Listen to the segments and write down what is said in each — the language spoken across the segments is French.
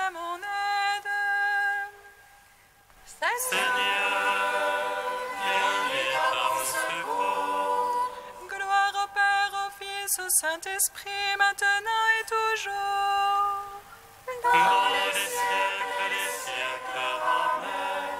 à mon aide. Seigneur, viens vite à mon secours. Gloire au Père, au Fils, au Saint-Esprit, maintenant et toujours. Dans les siècles des siècles. Amen.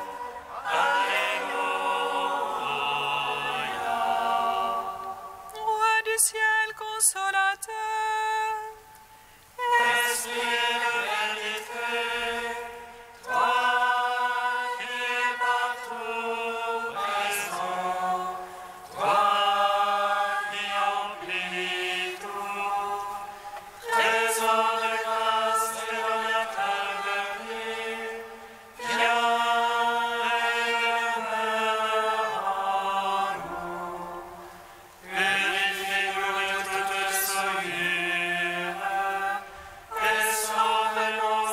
Alléluia. Roi du ciel consolateur, Esprit de vérité, toi qui es partout présent, toi qui emplis tout, trésor de grâce et donateur de vie, viens et demeure en nous. Purifie-nous de toute souillure et sauve nos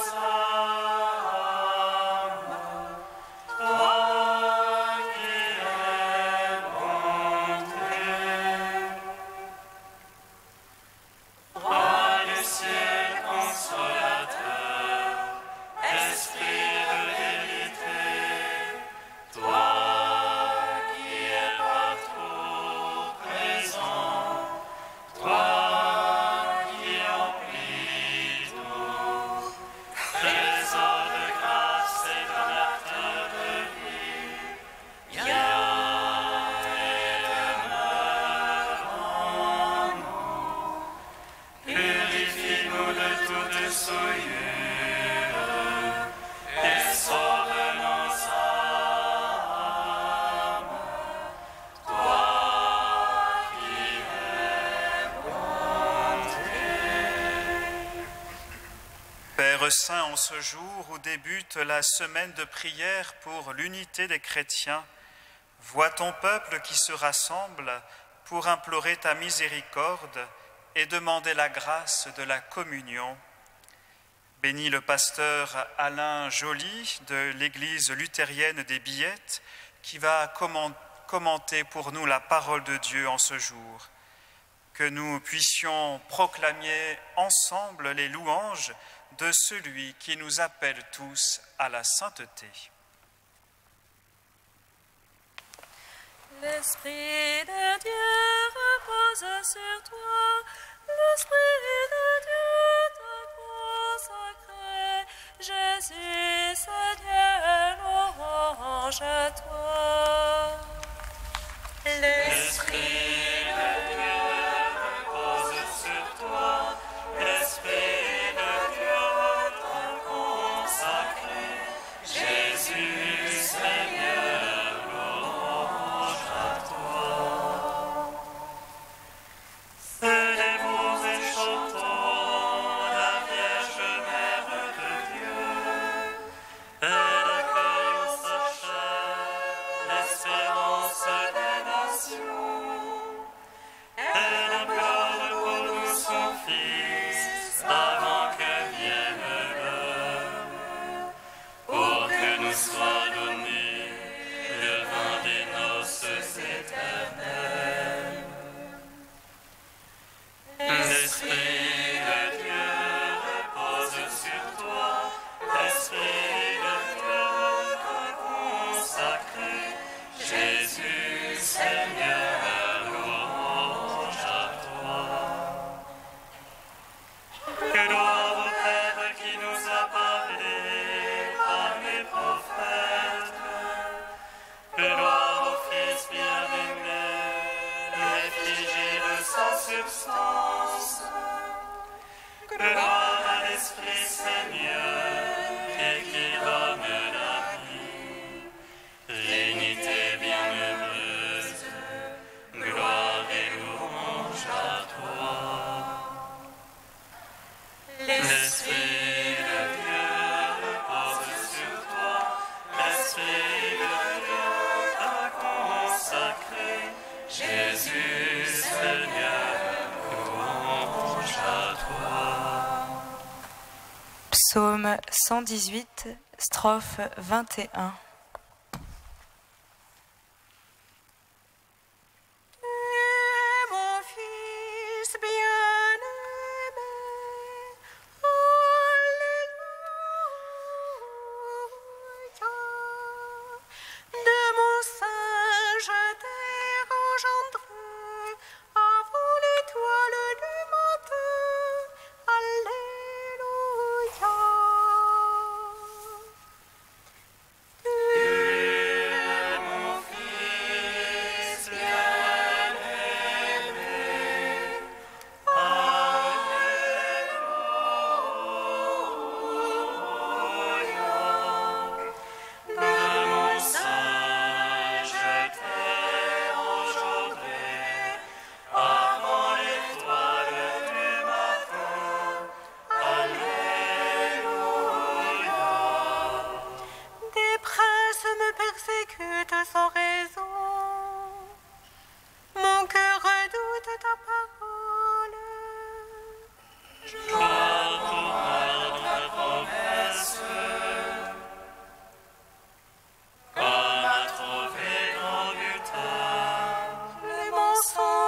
âmes. Toi qui es bonté. Roi du ciel consolateur, Esprit de vérité, toi qui es partout présent, toi qui emplis tout, trésor de grâce et donateur de vie, viens et demeure en nous. Purifie-nous de toute souillure et sauve nos âmes. Toi qui es bonté. Père Saint, en ce jour où débute la semaine de prière pour l'unité des chrétiens, vois ton peuple qui se rassemble pour implorer ta miséricorde et demander la grâce de la communion. Bénis le pasteur Alain Joly de l'église luthérienne des Billettes qui va commenter pour nous la parole de Dieu en ce jour. Que nous puissions proclamer ensemble les louanges de celui qui nous appelle tous à la sainteté. l'Esprit de Dieu repose sur toi, l'Esprit de Dieu t'a consacré, Jésus, Seigneur, louange à toi. L'Esprit de Dieu repose sur toi, l'Esprit de Dieu t'a consacré, Jésus, Seigneur, louange à toi. Célébrons et chantons la Vierge Mère de Dieu. Elle accueille en sa chair l'espérance des nations. Elle implore pour nous son Fils avant que vienne l'heure, pour que nous soit donné le vin des noces éternelles. L'Esprit de Dieu repose sur toi, l'Esprit de Dieu t'a consacré, Jésus, Seigneur, louange à toi. Gloire au Père qui nous a parlé par les prophètes. Gloire au Fils bien-aimé, l'effigie de sa substance. Gloire à l'Esprit Seigneur, et qui donne la vie. Trinité bienheureuse, gloire et louange à toi. L'Esprit de Dieu repose sur toi, l'Esprit de Dieu t'a consacré, Jésus, Seigneur, louange à toi. Psaume 118, strophe 21. Mon Fils bien-aimé,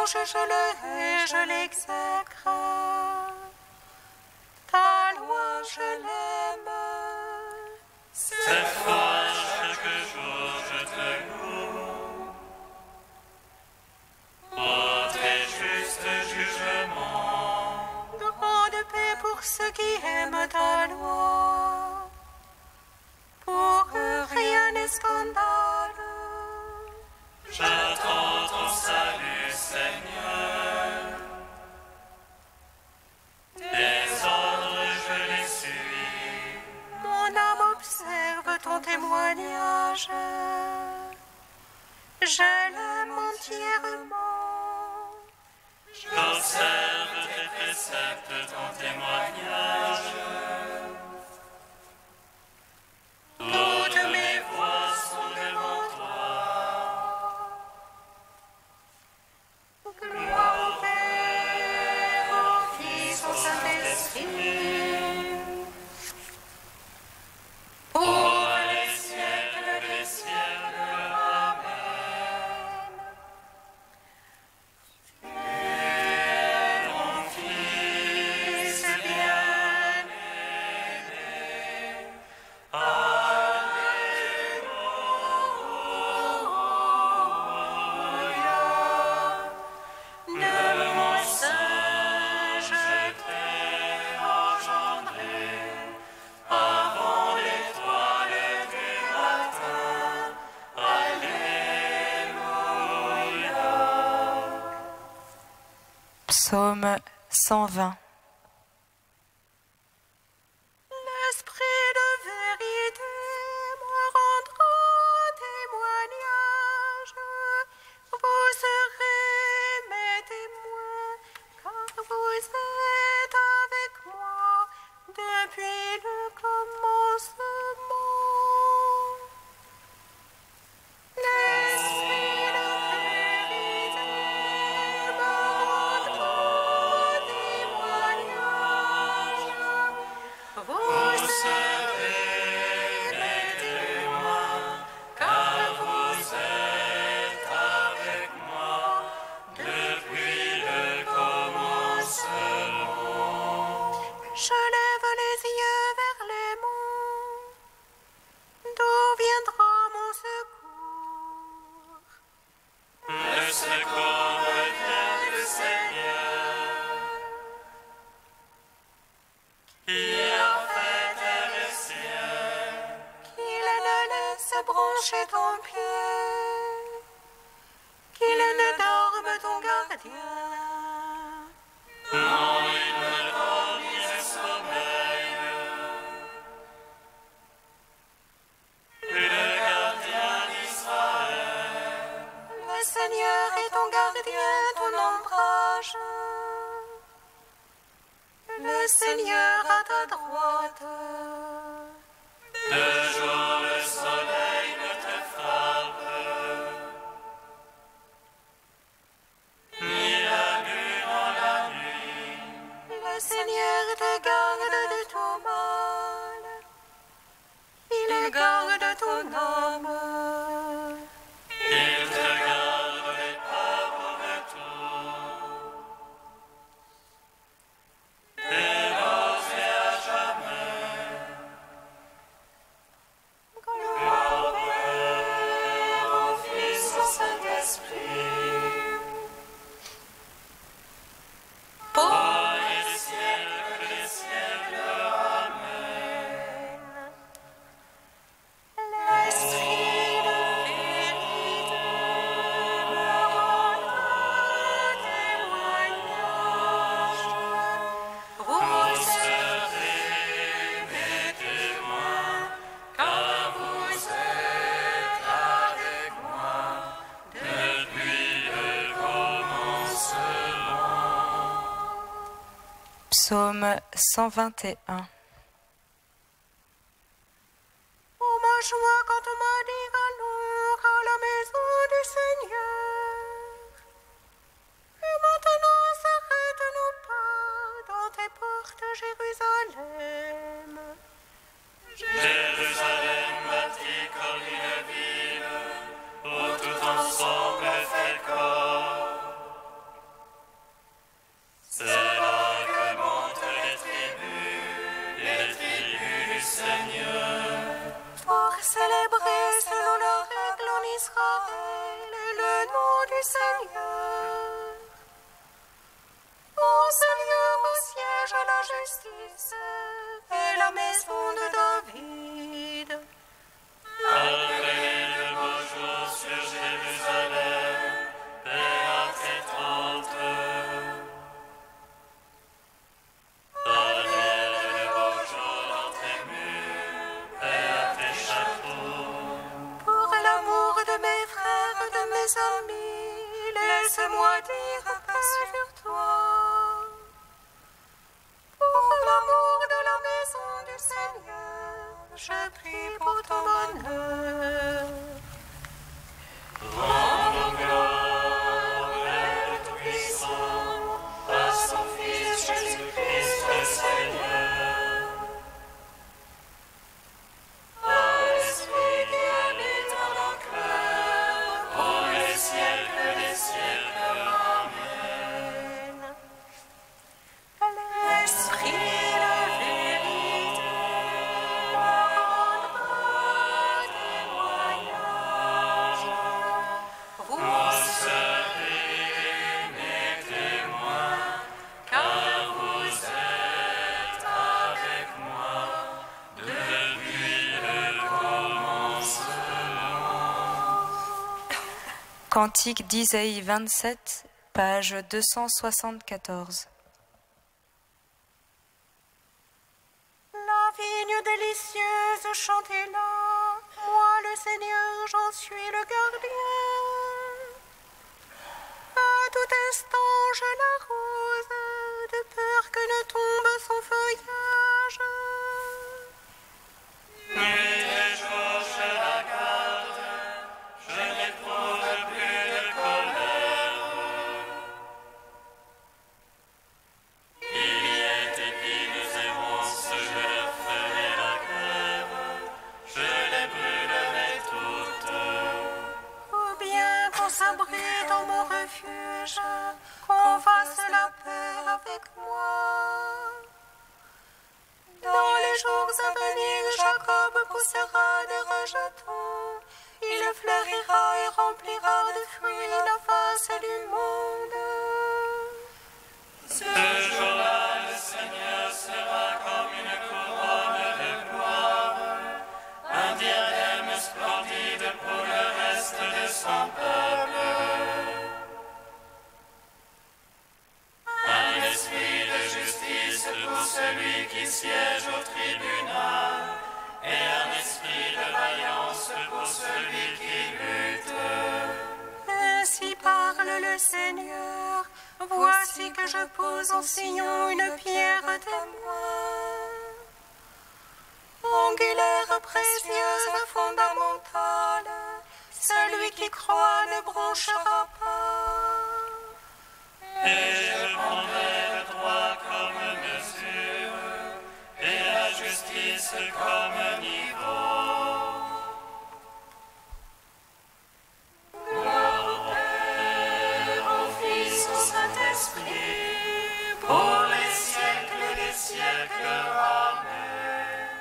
louange, je le hais, je l'exècre. Ta loi, je l'aime. Cette fois, chaque jour, je te loue. Pour tes justes jugements. Grande paix pour ceux qui aiment ta loi. Pour eux, rien n'est scandale. J'attends ton salut, Seigneur. Tes ordres, je les suis. Mon âme observe ton témoignage. Je l'aime entièrement. J'observe tes préceptes, ton témoignage. Toutes mes voies sont devant toi. Gloire au Père, au Fils, au Saint-Esprit. Pour les siècles des siècles. Amen. Tu es mon Fils bien-aimé. Alléluia. De mon sein, je t'ai engendré. Avant l'étoile du matin, Alléluia. Psaume 120. L'esprit de vérité me rendra témoignage. Vous serez mes témoins, car vous êtes avec moi depuis le commencement. L'esprit de vérité me rendra témoignage. Vous serez mes témoins, car vous êtes avec moi depuis le commencement. Je lève les yeux vers les monts. D'où viendra mon secours? Le secours me vient du Seigneur, qui a fait terre et ciel. Qu'il ne laisse broncher ton pied, qu'il ne dorme ton gardien. Non, il ne dort ni ne sommeille. Le gardien d'Israël. Le Seigneur est ton gardien, ton ombrage. Le Seigneur à ta droite. De jour le soleil ne te frappe, ni la lune en la nuit. Le Seigneur te garde de tout mal. Il garde ton âme. Il te garde les pas pour retour. Hélas et à jamais. Gloire au Père, au Fils, au Saint-Esprit. Pour les siècles des siècles. Amen. L'Esprit de vérité me rendra témoignage. Vous serez mes témoins, car vous êtes avec moi depuis le commencement. Psaume 121. Oh ma joie quand on m'a dit allons à la maison du Seigneur. Et maintenant s'arrête-nous pas dans tes portes, Jérusalem. Jérusalem bâtie comme une ville, où tout ensemble fait corps. justice et la maison de David. Parlez le beau jour sur Jérusalem, béate et trente. Parlez le beau jour dans tes murs, béate tes châteaux. Pour l'amour de mes frères, de mes amis, laisse-moi dire un peu sur toi. Pour l'amour de la maison du Seigneur, je prie pour ton bonheur. Rendons gloire au Père Tout-Puissant, à son Fils Jésus-Christ le Seigneur. À l'Esprit qui habite dans nos cœurs, pour les siècles des siècles. Amen. L'Esprit de vérité rendra témoignage. Vous serez mes témoins, car vous êtes avec moi depuis le commencement. Cantique d'Isaïe 27, page 274. La vigne délicieuse, chantez-la. Moi, le Seigneur, j'en suis le gardien. À tout instant, je l'arrose, de peur que ne tombe son feuillage. Nuit et jour je la garde, je n'éprouve plus de colère. Il y ait épines et ronces, je leur ferai la grève, je les brûlerai toutes. Ou bien qu'on s'abrite dans mon refuge, qu'on fasse la paix avec moi. Dans les jours à venir, Jacob poussera des rejetons. Il fleurira et remplira de fruits la face du monde. Ce jour-là, le Seigneur sera comme une couronne de gloire, un diadème splendide pour le reste de son peuple. Un esprit de justice pour celui qui siège au tribunal, et un esprit de vaillance pour celui qui lutte. Ainsi parle le Seigneur. Voici que je pose en Sion une pierre témoin. Angulaire précieuse fondamentale, celui qui croit ne bronchera pas. Et je prendrai le droit comme mesure, et la justice comme niveau. Gloire au Père, au Fils, au Saint-Esprit, pour les siècles des siècles. Amen.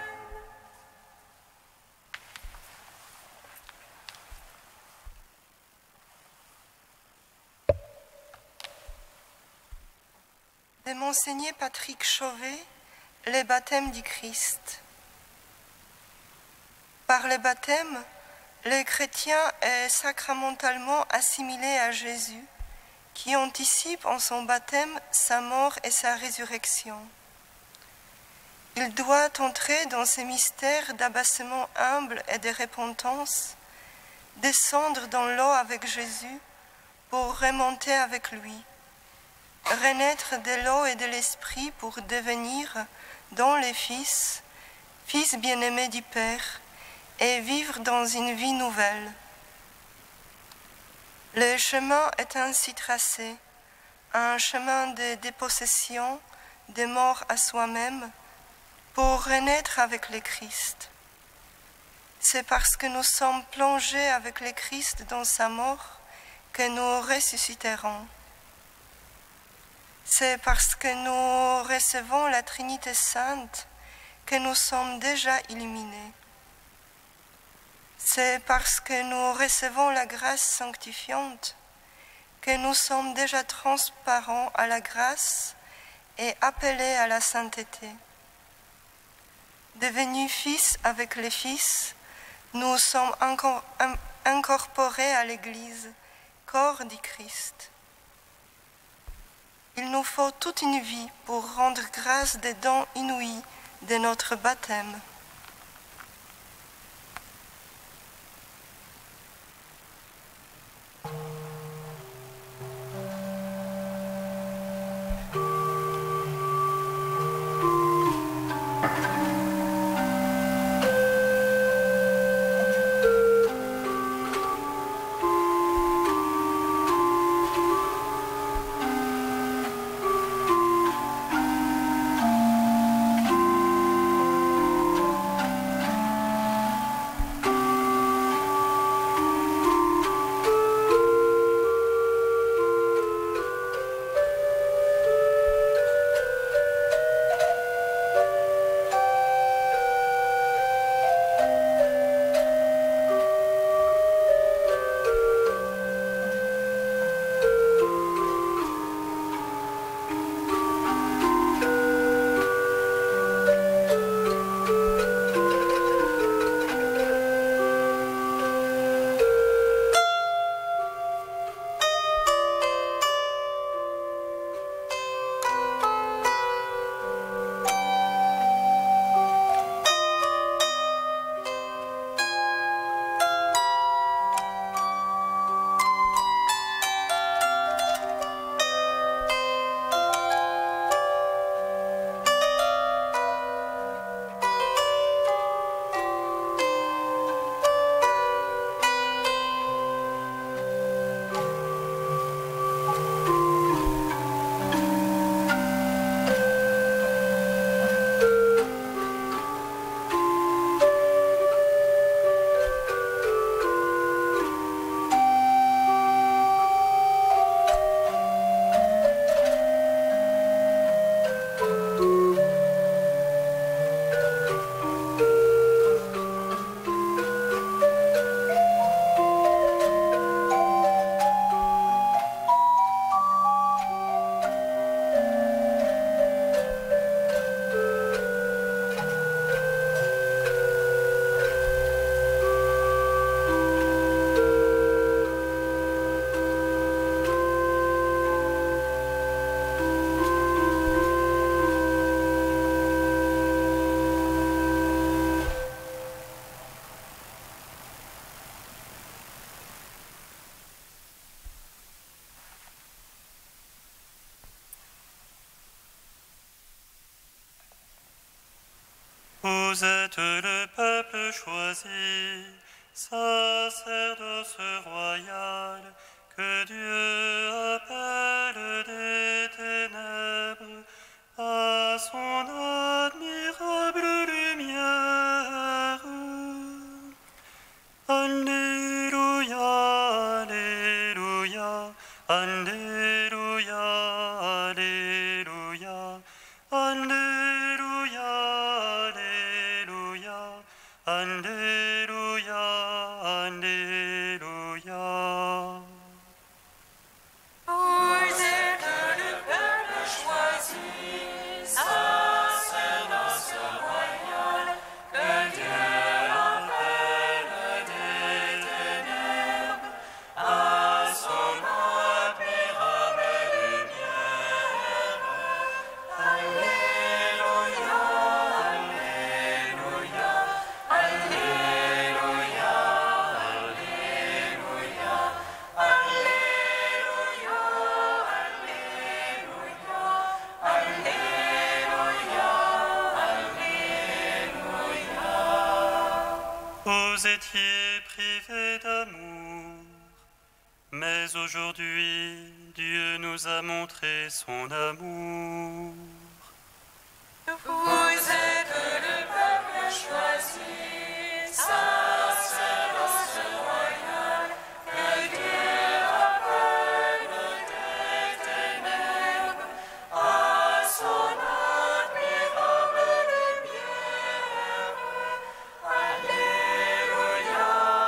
De Monseigneur Patrick Chauvet, les baptêmes du Christ. Par le baptême, le chrétien est sacramentalement assimilé à Jésus, qui anticipe en son baptême sa mort et sa résurrection. Il doit entrer dans ces mystères d'abaissement humble et de repentance, descendre dans l'eau avec Jésus pour remonter avec lui, renaître de l'eau et de l'esprit pour devenir, dans les fils, fils bien-aimés du Père, et vivre dans une vie nouvelle. Le chemin est ainsi tracé, un chemin de dépossession, de mort à soi-même, pour renaître avec le Christ. C'est parce que nous sommes plongés avec le Christ dans sa mort que nous ressusciterons. C'est parce que nous recevons la Trinité Sainte que nous sommes déjà illuminés. C'est parce que nous recevons la grâce sanctifiante que nous sommes déjà transparents à la grâce et appelés à la sainteté. Devenus fils avec les fils, nous sommes incorporés à l'Église, corps du Christ. Il nous faut toute une vie pour rendre grâce des dons inouïs de notre baptême. Vous êtes le peuple choisi, sacerdoce royal, que Dieu appelle des ténèbres à son admirable lumière. Alléluia, Alléluia, Alléluia, Alléluia, Alléluia, Alléluia, Alléluia, Alléluia. Vous êtes le peuple choisi, sacerdoce royal, que Dieu appelle des ténèbres à son admirable lumière. Alléluia, Alléluia, Alléluia, Alléluia, Alléluia, Alléluia, Alléluia. Vous étiez privés d'amour, mais aujourd'hui Dieu nous a montré son amour. Vous êtes le peuple choisi, sacerdoce royal, que Dieu appelle des ténèbres à son admirable lumière. Alléluia,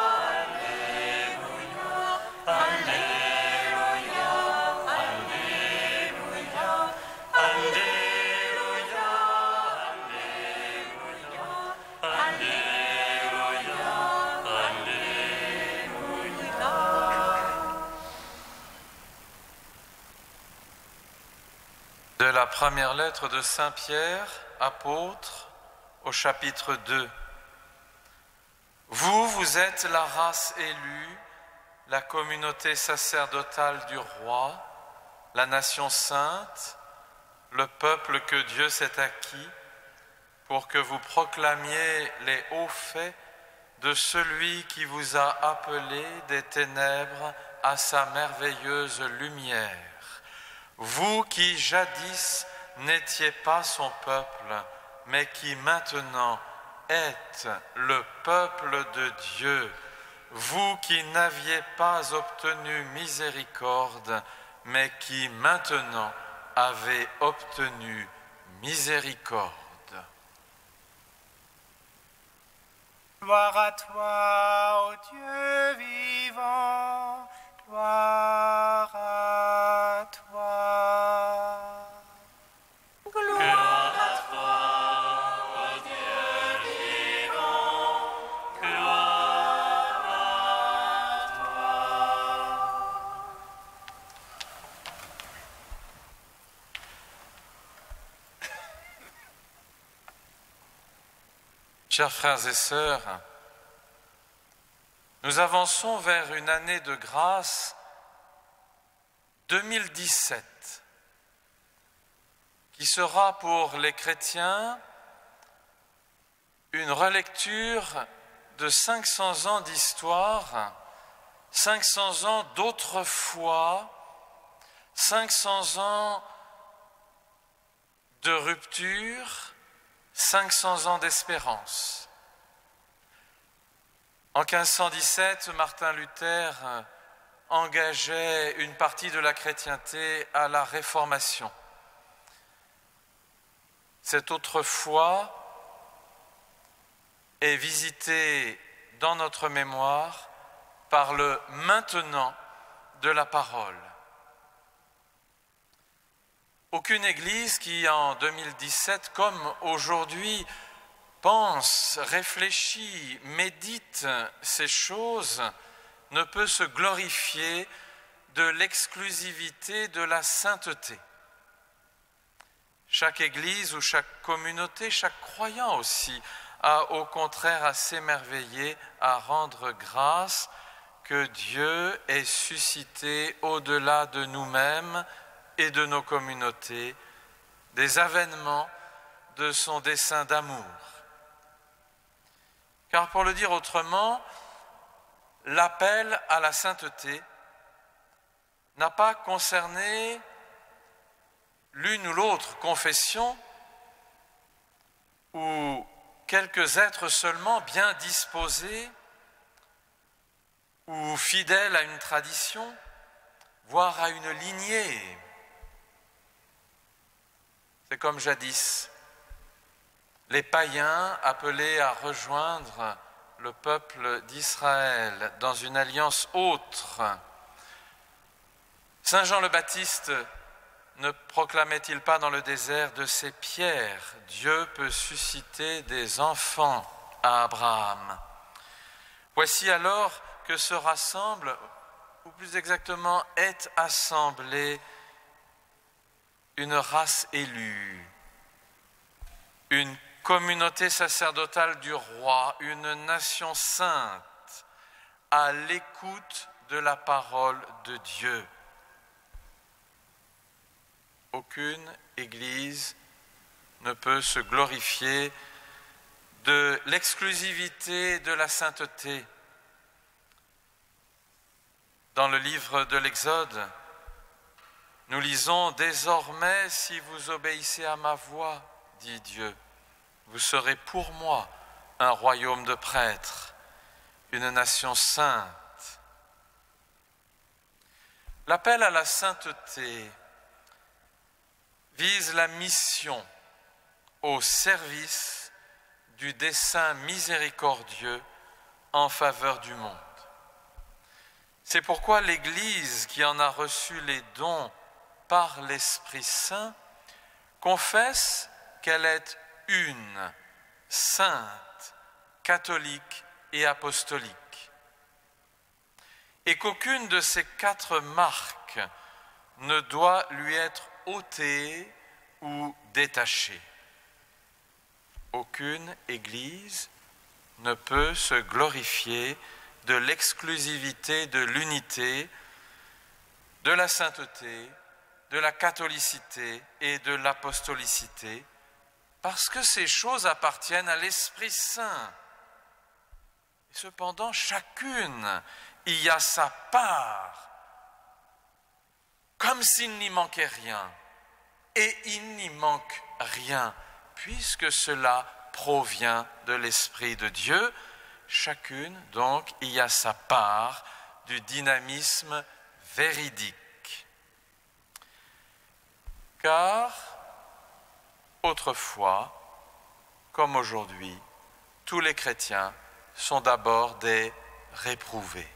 Alléluia, Alléluia, Alléluia, Alléluia. De la première lettre de Saint Pierre, apôtre, au chapitre 2. Vous êtes la race élue, la communauté sacerdotale du roi, la nation sainte, le peuple que Dieu s'est acquis, pour que vous proclamiez les hauts faits de celui qui vous a appelé des ténèbres à sa merveilleuse lumière. Vous qui jadis n'étiez pas son peuple, mais qui maintenant êtes le peuple de Dieu, vous qui n'aviez pas obtenu miséricorde, mais qui maintenant avez obtenu miséricorde. Gloire à toi, ô Dieu vivant, gloire à toi. Gloire à toi, ô Dieu vivant, gloire à toi. Chers frères et sœurs, nous avançons vers une année de grâce 2017, qui sera pour les chrétiens une relecture de 500 ans d'histoire, 500 ans d'autrefois, 500 ans de rupture, 500 ans d'espérance. En 1517, Martin Luther engageait une partie de la chrétienté à la Réformation. Cette autrefois est visitée dans notre mémoire par le maintenant de la parole. Aucune église qui, en 2017, comme aujourd'hui, pense, réfléchit, médite ces choses, ne peut se glorifier de l'exclusivité de la sainteté. Chaque église ou chaque communauté, chaque croyant aussi, a au contraire à s'émerveiller, à rendre grâce que Dieu ait suscité au-delà de nous-mêmes et de nos communautés des avènements de son dessein d'amour. Car pour le dire autrement, l'appel à la sainteté n'a pas concerné l'une ou l'autre confession ou quelques êtres seulement bien disposés ou fidèles à une tradition, voire à une lignée. C'est comme jadis, les païens appelés à rejoindre le peuple d'Israël dans une alliance autre. Saint Jean le Baptiste ne proclamait-il pas dans le désert: de ces pierres, Dieu peut susciter des enfants à Abraham? Voici alors que se rassemble, ou plus exactement est assemblée, une race élue, une communauté sacerdotale du roi, une nation sainte, à l'écoute de la parole de Dieu. Aucune église ne peut se glorifier de l'exclusivité de la sainteté. Dans le livre de l'Exode, nous lisons: « Désormais, si vous obéissez à ma voix, dit Dieu, vous serez pour moi un royaume de prêtres, une nation sainte. » L'appel à la sainteté vise la mission au service du dessein miséricordieux en faveur du monde. C'est pourquoi l'Église, qui en a reçu les dons par l'Esprit Saint, confesse qu'elle est une, sainte, catholique et apostolique, et qu'aucune de ces 4 marques ne doit lui être ôtée ou détachée. Aucune Église ne peut se glorifier de l'exclusivité, de l'unité, de la sainteté, de la catholicité et de l'apostolicité, parce que ces choses appartiennent à l'Esprit Saint. Et cependant, chacune y a sa part, comme s'il n'y manquait rien. Et il n'y manque rien, puisque cela provient de l'Esprit de Dieu. Chacune, donc, y a sa part du dynamisme véridique. Car, autrefois, comme aujourd'hui, tous les chrétiens sont d'abord des réprouvés,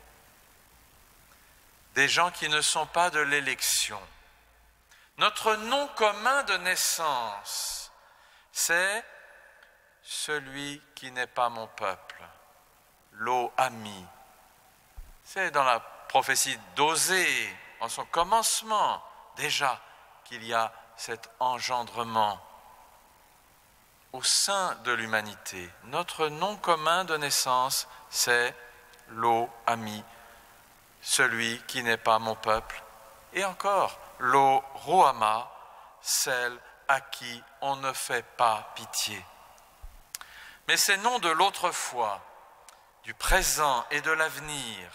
des gens qui ne sont pas de l'élection. Notre nom commun de naissance, c'est celui qui n'est pas mon peuple, Lo-Ami. C'est dans la prophétie d'Osée, en son commencement, déjà qu'il y a cet engendrement au sein de l'humanité. Notre nom commun de naissance, c'est Lo-Ami, celui qui n'est pas mon peuple. Et encore, Lo-Ruama, celle à qui on ne fait pas pitié. Mais ces noms de l'autrefois, du présent et de l'avenir,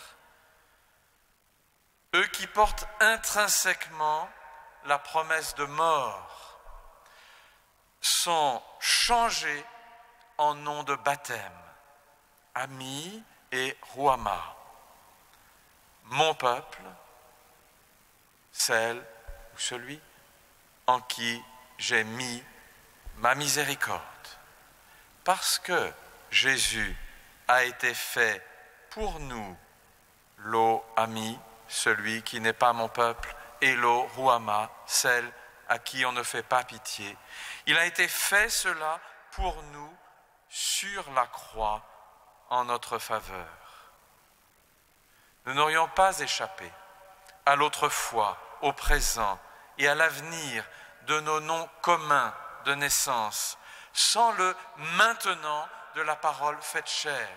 eux qui portent intrinsèquement la promesse de mort, sont changés en nom de baptême, Ami et Ruama. Mon peuple, celle ou celui en qui j'ai mis ma miséricorde. Parce que Jésus a été fait pour nous, Lo-Ami, celui qui n'est pas mon peuple, et Lo-Ruama, celle à qui on ne fait pas pitié. Il a été fait cela pour nous sur la croix en notre faveur. Nous n'aurions pas échappé à l'autrefois, au présent et à l'avenir de nos noms communs de naissance, sans le maintenant de la parole faite chair.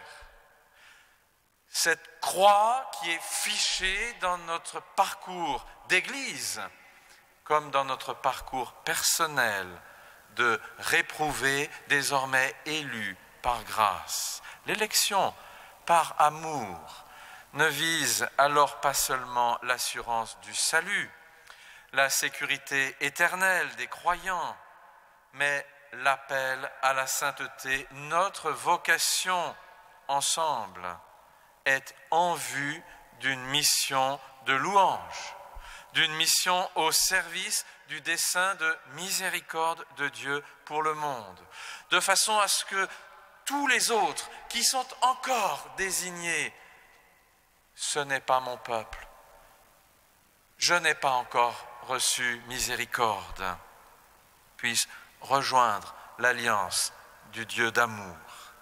Cette croix qui est fichée dans notre parcours d'Église, comme dans notre parcours personnel de réprouvés désormais élus par grâce. L'élection par amour ne vise alors pas seulement l'assurance du salut, la sécurité éternelle des croyants, mais l'appel à la sainteté. Notre vocation ensemble est en vue d'une mission de louange, d'une mission au service du dessein de miséricorde de Dieu pour le monde, de façon à ce que tous les autres qui sont encore désignés, ce n'est pas mon peuple, je n'ai pas encore reçu miséricorde, puissent rejoindre l'alliance du Dieu d'amour.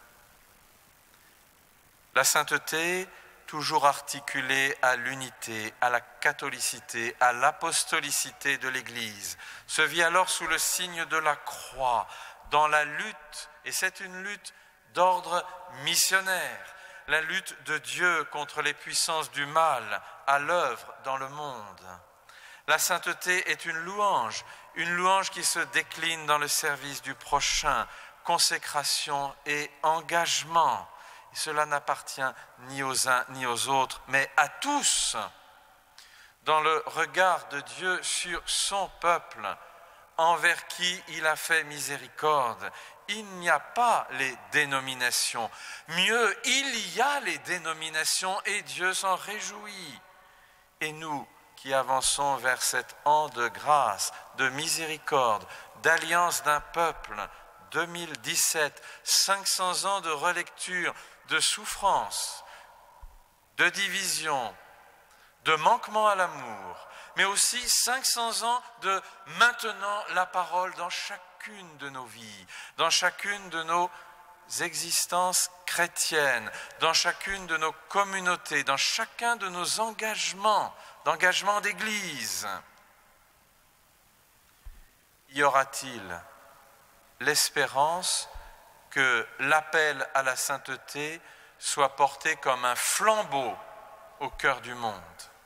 La sainteté, toujours articulée à l'unité, à la catholicité, à l'apostolicité de l'Église, se vit alors sous le signe de la croix, dans la lutte, et c'est une lutte d'ordre missionnaire, la lutte de Dieu contre les puissances du mal à l'œuvre dans le monde. La sainteté est une louange qui se décline dans le service du prochain, consécration et engagement. Et cela n'appartient ni aux uns ni aux autres, mais à tous. Dans le regard de Dieu sur son peuple, envers qui il a fait miséricorde, il n'y a pas les dénominations. Mieux, il y a les dénominations et Dieu s'en réjouit. Et nous qui avançons vers cet an de grâce, de miséricorde, d'alliance d'un peuple, 2017, 500 ans de relecture, de souffrance, de division, de manquement à l'amour, mais aussi 500 ans de maintenant la parole dans chacune de nos vies, dans chacune de nos existences chrétiennes, dans chacune de nos communautés, dans chacun de nos engagements, d'engagement d'église. Il y aura-t-il l'espérance que l'appel à la sainteté soit porté comme un flambeau au cœur du monde.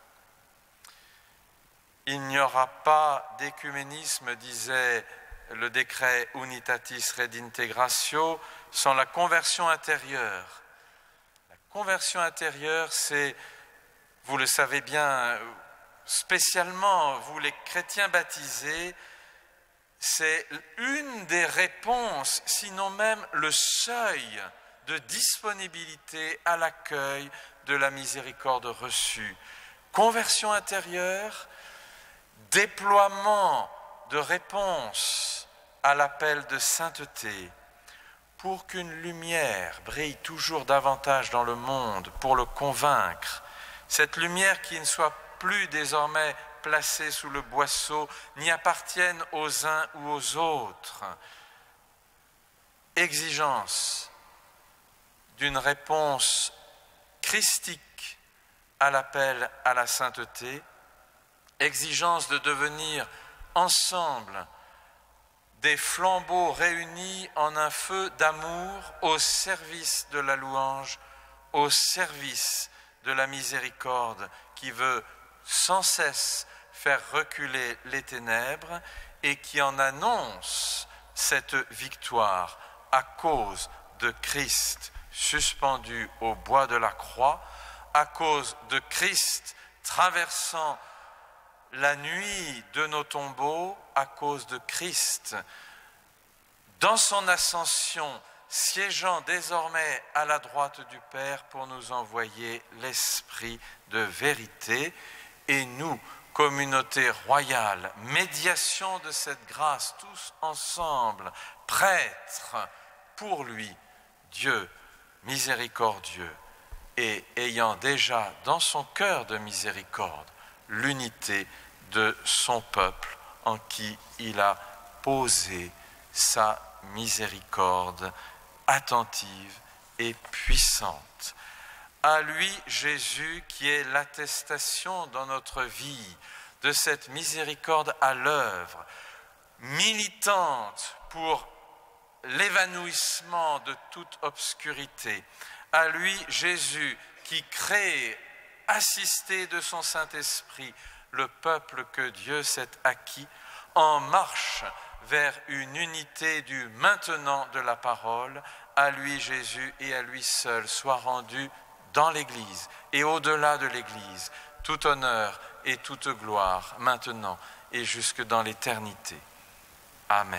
Il n'y aura pas d'écuménisme, disait le décret Unitatis Redintegratio, sans la conversion intérieure. La conversion intérieure, c'est, vous le savez bien, spécialement vous les chrétiens baptisés, c'est une des réponses, sinon même le seuil de disponibilité à l'accueil de la miséricorde reçue. Conversion intérieure, déploiement de réponse à l'appel de sainteté, pour qu'une lumière brille toujours davantage dans le monde, pour le convaincre. Cette lumière qui ne soit plus désormais placée sous le boisseau, n'y appartienne aux uns ou aux autres. Exigence d'une réponse christique à l'appel à la sainteté, exigence de devenir ensemble des flambeaux réunis en un feu d'amour au service de la louange, au service de la miséricorde qui veut sans cesse faire reculer les ténèbres et qui en annonce cette victoire à cause de Christ suspendu au bois de la croix, à cause de Christ traversant la nuit de nos tombeaux, à cause de Christ dans son ascension, siégeant désormais à la droite du Père pour nous envoyer l'Esprit de vérité. Et nous, communauté royale, médiation de cette grâce, tous ensemble, prêtres pour lui, Dieu miséricordieux, et ayant déjà dans son cœur de miséricorde l'unité de son peuple en qui il a posé sa miséricorde attentive et puissante. À lui, Jésus, qui est l'attestation dans notre vie de cette miséricorde à l'œuvre, militante pour l'évanouissement de toute obscurité. À lui, Jésus, qui crée, assisté de son Saint-Esprit, le peuple que Dieu s'est acquis, en marche vers une unité du maintenant de la parole. À lui, Jésus, et à lui seul, soit rendu dans l'Église et au-delà de l'Église tout honneur et toute gloire, maintenant et jusque dans l'éternité. Amen.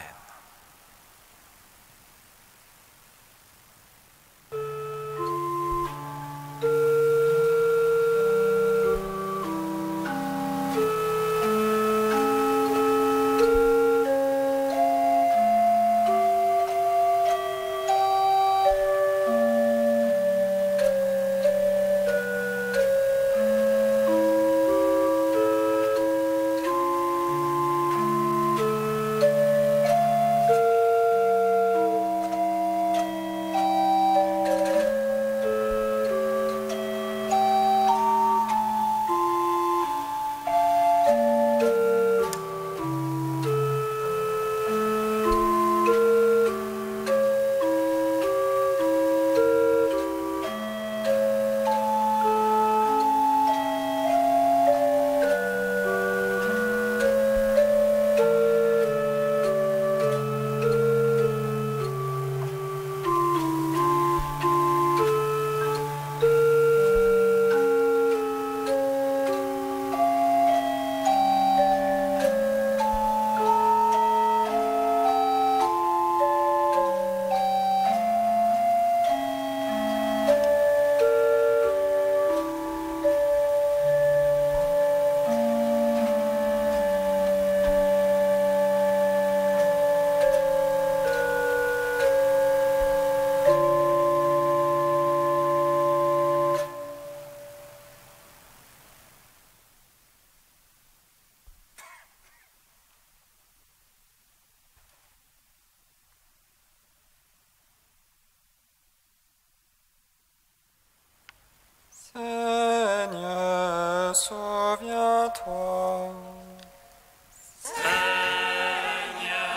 Seigneur, souviens-toi. Seigneur,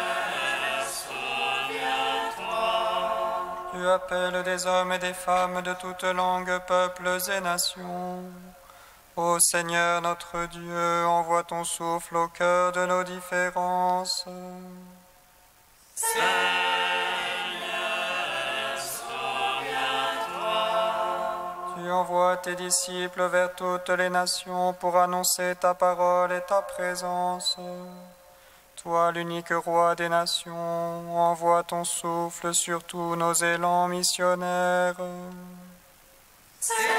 tu appelles des hommes et des femmes de toutes langues, peuples et nations. Ô Seigneur notre Dieu, envoie ton souffle au cœur de nos différences. Seigneur, souviens-toi. Tu envoies tes disciples vers toutes les nations pour annoncer ta parole et ta présence. Toi, l'unique roi des nations, envoie ton souffle sur tous nos élans missionnaires. Seigneur,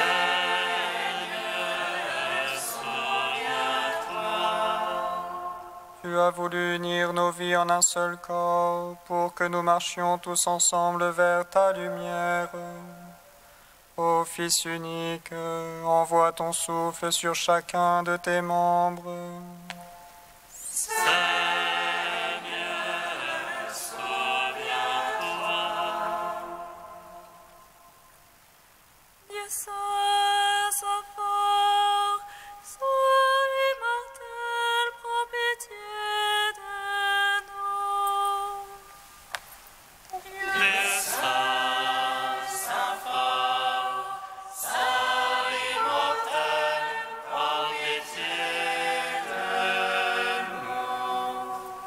souviens-toi. Tu as voulu unir nos vies en un seul corps pour que nous marchions tous ensemble vers ta lumière. Ô Fils unique, envoie ton souffle sur chacun de tes membres. Sois fort, sois immortel, prends pitié de nous. Dieu saint, saint fort, saint immortel, prends pitié de nous.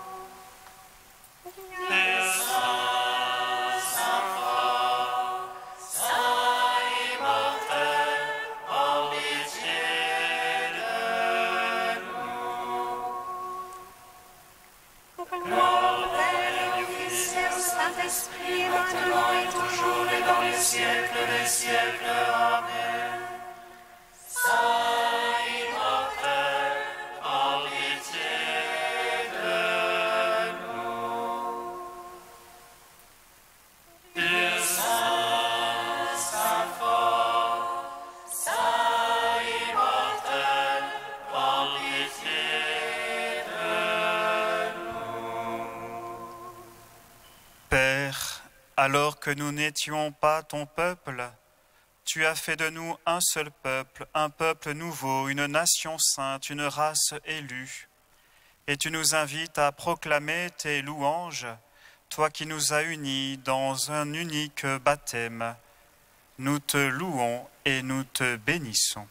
Dieu saint, saint fort, saint immortel, prends pitié de nous. Gloire au Père et au Fils et au Saint-Esprit, maintenant et toujours et dans les siècles des siècles. Amen. Saint immortel, prends pitié de nous. Dieu saint, saint fort, saint immortel, prends pitié de nous. Père, alors que nous n'étions pas ton peuple, tu as fait de nous un seul peuple, un peuple nouveau, une nation sainte, une race élue. Et tu nous invites à proclamer tes louanges, toi qui nous as unis dans un unique baptême. Nous te louons et nous te bénissons.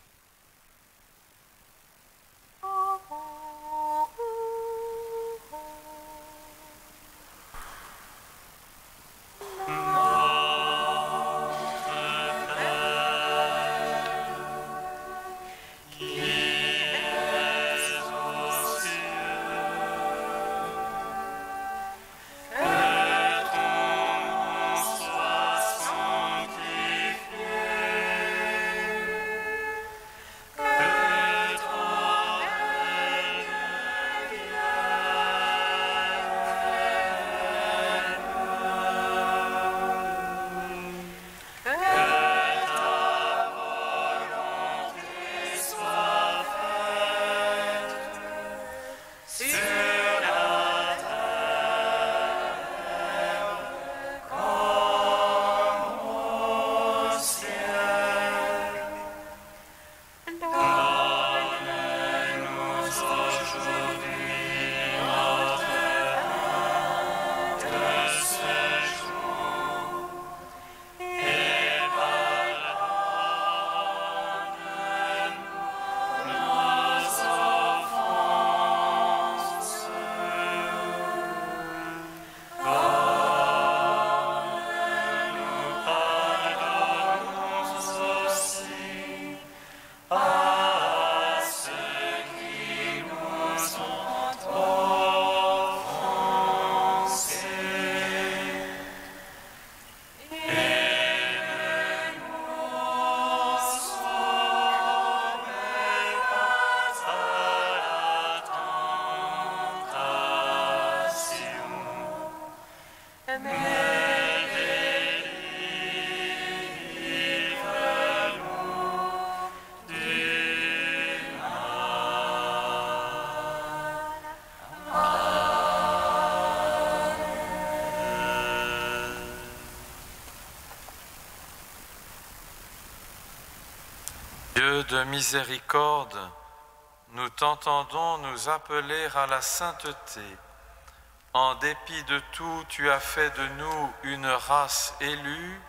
Dieu de miséricorde, nous t'entendons nous appeler à la sainteté. En dépit de tout, tu as fait de nous une race élue,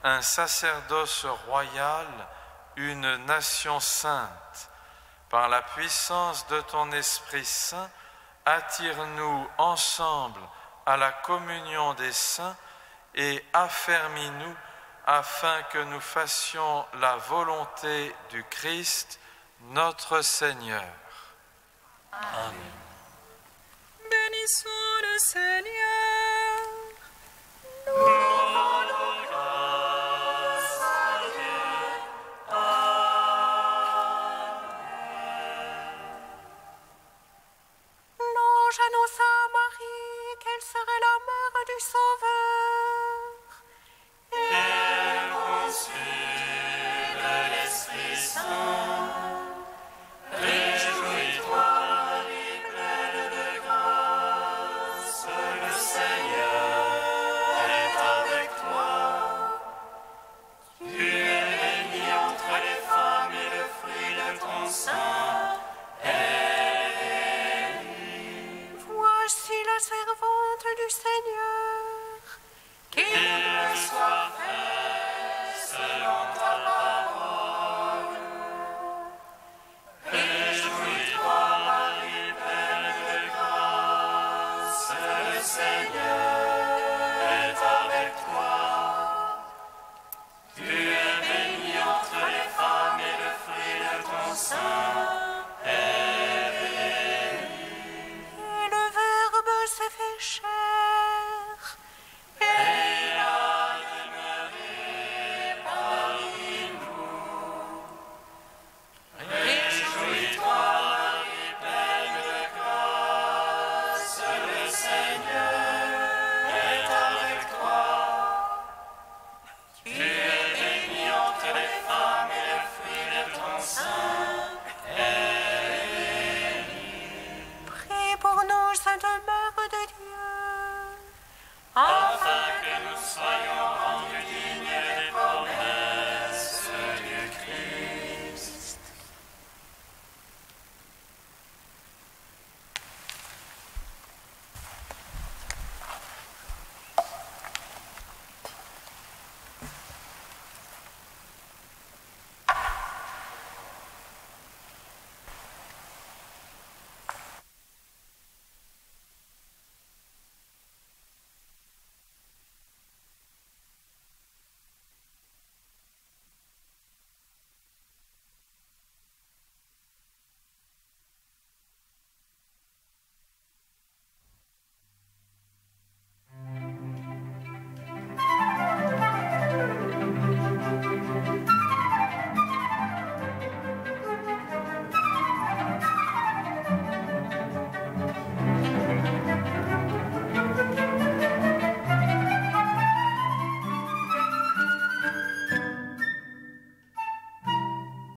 un sacerdoce royal, une nation sainte. Par la puissance de ton Esprit Saint, attire-nous ensemble à la communion des saints et affermis-nous afin que nous fassions la volonté du Christ, notre Seigneur. Amen. Bénissons le Seigneur. L'ange annonça à Marie qu'elle serait la mère du Sauveur. Et conçue de l'Esprit Saint, réjouis-toi, Marie, pleine de grâce, le Seigneur est avec toi. Tu es bénie entre les femmes et le fruit de ton sein est béni. Voici la servante du Seigneur. Qu'il